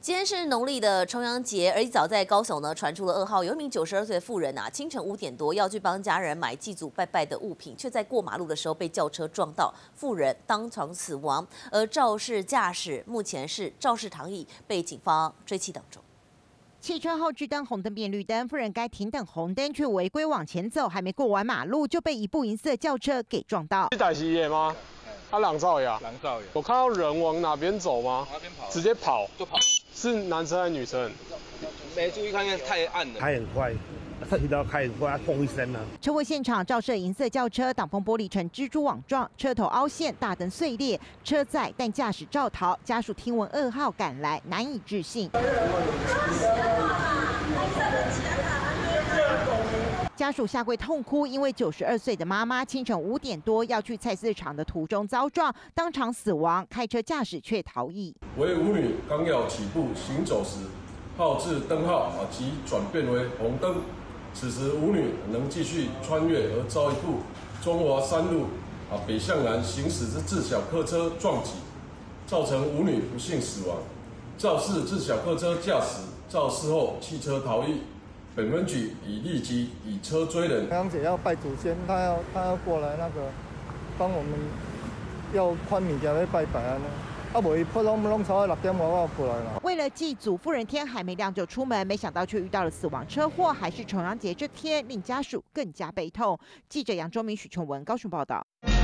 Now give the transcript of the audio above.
今天是农历的重阳节，而早在高雄呢传出了噩耗，有一名92岁的妇人清晨5点多要去帮家人买祭祖拜拜的物品，却在过马路的时候被轿车撞到，妇人当场死亡。而肇事驾驶目前是肇事逃逸，被警方追缉当中。 汽车后置灯红灯变绿灯，妇人该停等红灯却违规往前走，还没过完马路就被一部银色轿车给撞到。 是歹西野吗？他朗兆呀，朗兆呀。我看到人往哪边走吗？哪边跑？直接跑，就跑。是男生还是女生？ 没注意看，因为太暗了。 开很快。 提到开很快，砰一声啊！ 车祸现场照射银色轿车，挡风玻璃呈蜘蛛网状，车头凹陷，大灯碎裂，车载但驾驶肇逃。家属听闻噩耗赶来，难以置信。家属下跪痛哭，因为92岁的妈妈清晨5点多要去菜市场的途中遭撞，当场死亡，开车驾驶却逃逸。 为舞女刚要起步行走时，号志灯号即转变为红灯。 此时，舞女能继续穿越，而遭一部中华山路北向南行驶之自小客车撞击，造成舞女不幸死亡。肇事自小客车驾驶肇事后汽车逃逸，本分局已立即以车追人。 杨姐要拜祖先，她要过来那个帮我们要宽米家来拜拜啊呢。 为了祭祖，妇人天还没亮就出门，没想到却遇到了死亡车祸，还是重阳节这天，令家属更加悲痛。记者杨忠明、许琼文高雄报道。